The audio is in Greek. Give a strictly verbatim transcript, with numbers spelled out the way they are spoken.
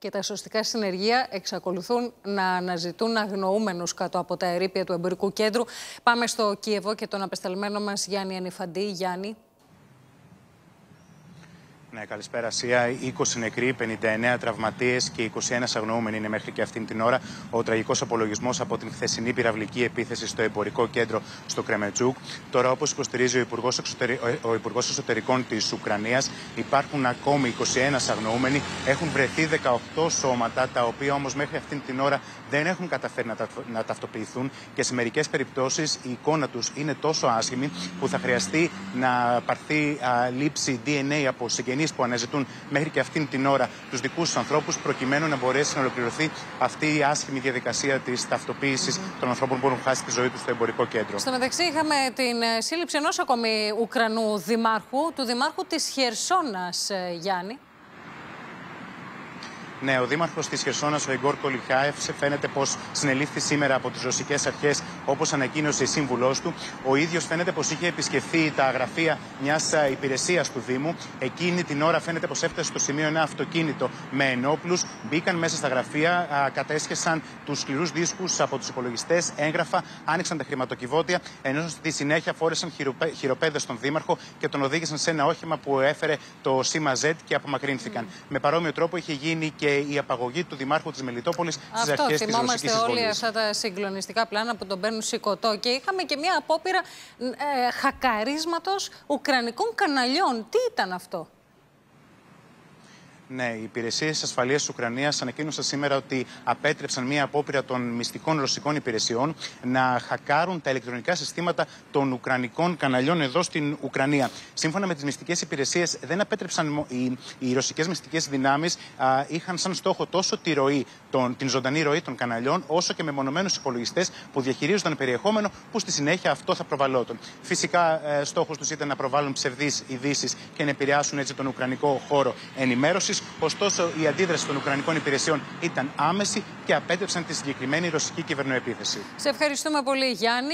και τα σωστικά συνεργεία εξακολουθούν να αναζητούν αγνοούμενους κάτω από τα ερείπια του εμπορικού κέντρου. Πάμε στο Κίεβο και τον απεσταλμένο μας Γιάννη Ανιφαντή. Γιάννη. Ναι, καλησπέρα Σία. είκοσι νεκροί, πενήντα εννέα τραυματίες και είκοσι ένα αγνοούμενοι είναι μέχρι και αυτήν την ώρα. Ο τραγικός απολογισμός από την χθεσινή πυραυλική επίθεση στο εμπορικό κέντρο στο Κρεμετζούκ. Τώρα, όπως υποστηρίζει ο Υπουργός, Εξωτερι... ο Υπουργός Εσωτερικών της Ουκρανίας, υπάρχουν ακόμη είκοσι ένα αγνοούμενοι. Έχουν βρεθεί δεκαοκτώ σώματα, τα οποία όμως μέχρι αυτήν την ώρα δεν έχουν καταφέρει να, τα... να ταυτοποιηθούν και σε μερικές περιπτώσεις η εικόνα τους είναι τόσο άσχημη που θα χρειαστεί να πάρθει α, λήψη ντι εν έι από συγγενείς που αναζητούν μέχρι και αυτήν την ώρα τους δικούς τους ανθρώπους, προκειμένου να μπορέσει να ολοκληρωθεί αυτή η άσχημη διαδικασία της ταυτοποίησης mm-hmm. των ανθρώπων που έχουν χάσει τη ζωή τους στο εμπορικό κέντρο. Στο μεταξύ, είχαμε την σύλληψη ενός ακόμη Ουκρανού δημάρχου, του δημάρχου της Χερσόνας, Γιάννη. Ναι, ο δήμαρχος της Χερσόνας, ο Ιγκόρ Κολιχάεφ, φαίνεται πως συνελήφθη σήμερα από τις ρωσικές αρχές, όπως ανακοίνωσε η σύμβουλός του. Ο ίδιος φαίνεται πως είχε επισκεφθεί τα γραφεία μιας υπηρεσίας του Δήμου. Εκείνη την ώρα φαίνεται πως έφτασε στο σημείο ένα αυτοκίνητο με ενόπλους. Μπήκαν μέσα στα γραφεία, κατέσχεσαν τους σκληρούς δίσκους από τους υπολογιστές, έγγραφα, άνοιξαν τα χρηματοκιβώτια, ενώ στη συνέχεια φόρεσαν χειροπέδες στον δήμαρχο και τον οδήγησαν σε ένα όχημα που έφερε το σήμα Z και απομακρύνθηκαν. Mm. Με παρόμοιο τρόπο είχε γίνει και η απαγωγή του δημάρχου της Μελιτόπολης στις αρχές της ρωσικής εισβολής. Αυτό, θυμόμαστε όλοι αυτά τα συγκλονιστικά πλάνα που τον παίρνουν σηκωτό. Και είχαμε και μια απόπειρα ε, χακαρίσματος ουκρανικών καναλιών. Τι ήταν αυτό? Ναι, οι υπηρεσίες ασφαλείας της Ουκρανίας ανακοίνωσαν σήμερα ότι απέτρεψαν μία απόπειρα των μυστικών ρωσικών υπηρεσιών να χακάρουν τα ηλεκτρονικά συστήματα των ουκρανικών καναλιών εδώ στην Ουκρανία. Σύμφωνα με τις μυστικές υπηρεσίες, δεν απέτρεψαν οι, οι ρωσικές μυστικές δυνάμεις, α, είχαν σαν στόχο τόσο τη ροή, τον, την ζωντανή ροή των καναλιών, όσο και μεμονωμένους υπολογιστές που διαχειρίζονταν περιεχόμενο που στη συνέχεια αυτό θα προβαλόταν. Φυσικά, ε, στόχος τους ήταν να προβάλλουν ψευδείς ειδήσεις και να επηρεάσουν έτσι τον ουκρανικό χώρο ενημέρωσης. Ωστόσο, η αντίδραση των Ουκρανικών υπηρεσιών ήταν άμεση και απέτρεψαν τη συγκεκριμένη ρωσική κυβερνοεπίθεση. Σε ευχαριστούμε πολύ, Γιάννη.